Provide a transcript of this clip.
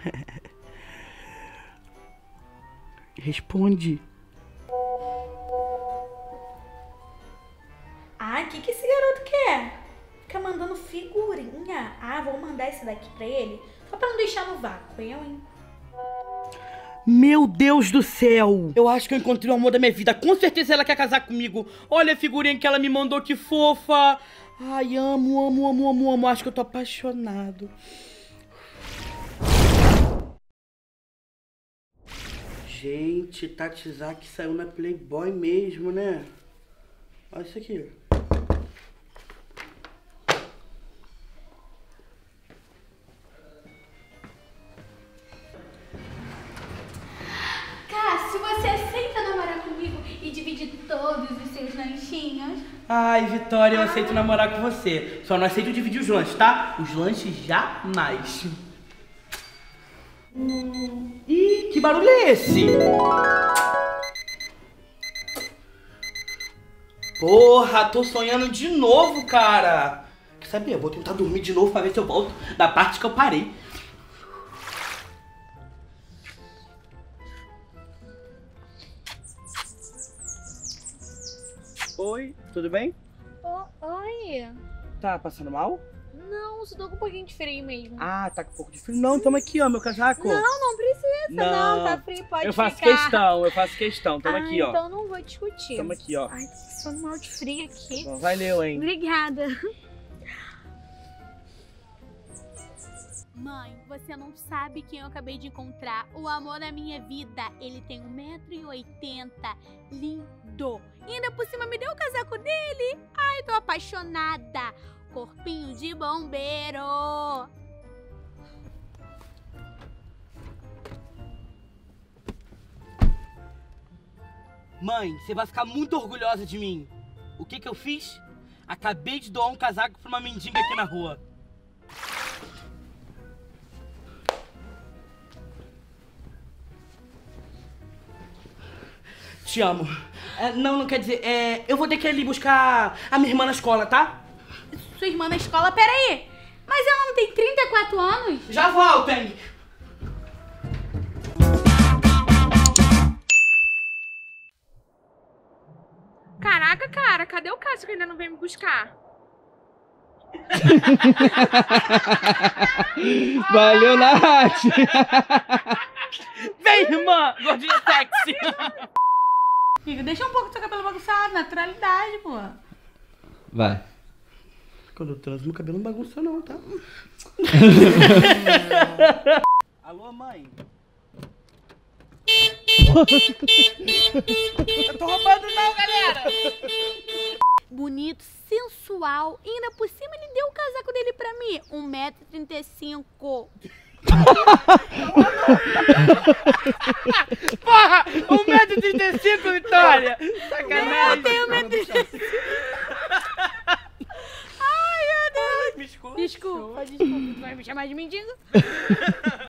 Responde. Ah, o que esse garoto quer? Fica mandando figurinha. Ah, vou mandar esse daqui pra ele. Só pra não deixar no vácuo, hein? Meu Deus do céu! Eu acho que eu encontrei o amor da minha vida. Com certeza ela quer casar comigo. Olha a figurinha que ela me mandou, que fofa. Ai, amo, amo, amo, amo, amo. Acho que eu tô apaixonado. Gente, Tatizaki saiu na Playboy mesmo, né? Olha isso aqui. Se você aceita namorar comigo e dividir todos os seus lanchinhos. Ai, Vitória, eu aceito namorar com você. Só não aceito dividir os lanches, tá? Os lanches jamais. Ih, que barulho é esse? Porra, tô sonhando de novo, cara. Quer saber? Eu vou tentar dormir de novo pra ver se eu volto da parte que eu parei. Oi, tudo bem? Oi. Tá passando mal? Não, só tô com um pouquinho de frio mesmo. Ah, tá com um pouco de frio. Não, toma aqui, ó, meu casaco. Não precisa. Não, tá frio, pode eu ficar. Eu faço questão. Toma aqui, ó. Então não vou discutir. Toma aqui, ó. Ai, tô mal de frio aqui. Bom, valeu, hein. Obrigada. Mãe, você não sabe quem eu acabei de encontrar. O amor da minha vida. Ele tem 1,80 m. Lindo. E ainda por cima me deu o casaco dele. Ai, tô apaixonada. Corpinho de bombeiro. Mãe, você vai ficar muito orgulhosa de mim. O que eu fiz? Acabei de doar um casaco pra uma mendiga aqui na rua. Te amo. Não quer dizer, eu vou ter que ir ali buscar a minha irmã na escola, tá? Sua irmã na escola? Peraí. Mas ela não tem 34 anos? Já voltem! Caraca, cara, cadê o Cássio que ainda não veio me buscar? Valeu, Nath! Vem, irmã! Gordinha sexy! Fica, deixa um pouco do seu cabelo bagunçado, naturalidade, pô. Vai. Quando eu transo, meu cabelo não bagunça não, tá? Alô, mãe? Eu tô roubando não, galera! Bonito, sensual. E ainda por cima ele deu o casaco dele pra mim. 1,35 m. Porra! 1,35 m, Vitória! Sacanagem! Eu tenho 1,35 m. Me escuta. Desculpa, não vai me chamar de mendigo?